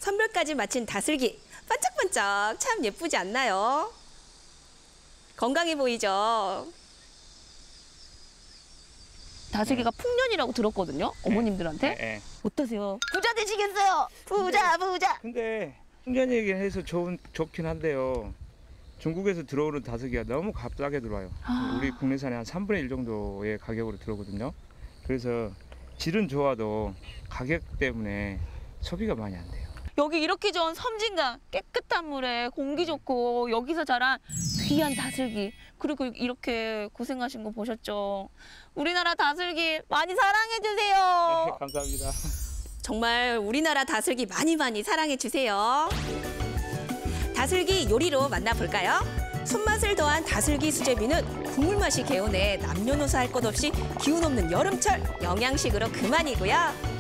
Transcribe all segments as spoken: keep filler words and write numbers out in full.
선별까지 마친 다슬기. 반짝반짝 참 예쁘지 않나요? 건강해 보이죠? 다슬기가 풍년이라고 들었거든요, 어머님들한테. 네, 네. 어떠세요? 부자 되시겠어요? 부자, 부자. 근데 풍년이긴 해서 좋은, 좋긴 한데요. 중국에서 들어오는 다슬기가 너무 값싸게 들어와요. 아. 우리 국내산의 한 삼분의 일 정도의 가격으로 들어오거든요. 그래서 질은 좋아도 가격 때문에 소비가 많이 안 돼요. 여기 이렇게 좋은 섬진강, 깨끗한 물에 공기 좋고 여기서 자란 귀한 다슬기, 그리고 이렇게 고생하신 거 보셨죠? 우리나라 다슬기 많이 사랑해 주세요. 네, 감사합니다. 정말 우리나라 다슬기 많이 많이 사랑해 주세요. 다슬기 요리로 만나볼까요? 손맛을 더한 다슬기 수제비는 국물 맛이 개운해 남녀노소 할 것 없이 기운 없는 여름철 영양식으로 그만이고요.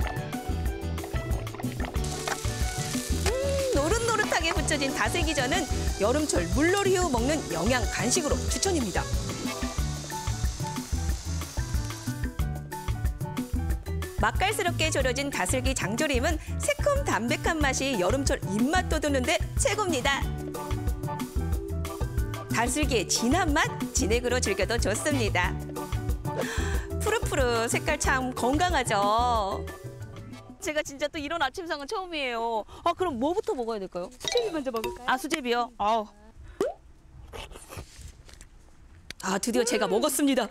노릇노릇하게 부쳐진 다슬기전은 여름철 물놀이 후 먹는 영양 간식으로 추천입니다. 맛깔스럽게 졸여진 다슬기 장조림은 새콤 담백한 맛이 여름철 입맛 돋우는데 최고입니다. 다슬기의 진한 맛, 진액으로 즐겨도 좋습니다. 푸르푸르 색깔 참 건강하죠. 제가 진짜 또 이런 아침상은 처음이에요. 아, 그럼 뭐부터 먹어야 될까요? 수제비 먼저 먹을까요? 아, 수제비요? 아우. 아, 드디어 제가 먹었습니다.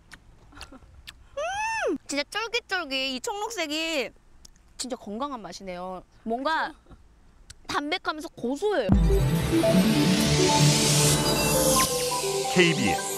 음, 진짜 쫄깃쫄깃 이 청록색이 진짜 건강한 맛이네요. 뭔가 담백하면서 고소해요. 케이비에스